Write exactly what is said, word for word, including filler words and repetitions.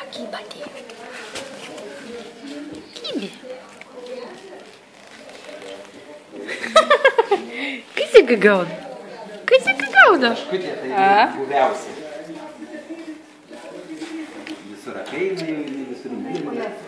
Pakyba atėjo. Kybė. Kas jėga gauna? Kas jėga gauna? Škutė tai guviausia. Visur apeina, visur myli.